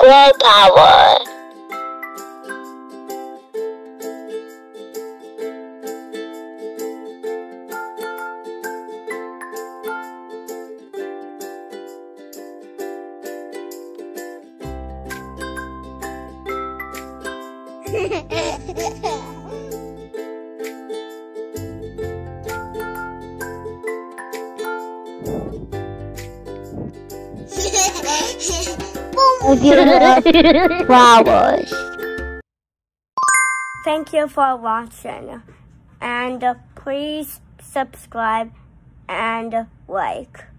great power. Flowers. Thank you for watching, and please subscribe and like.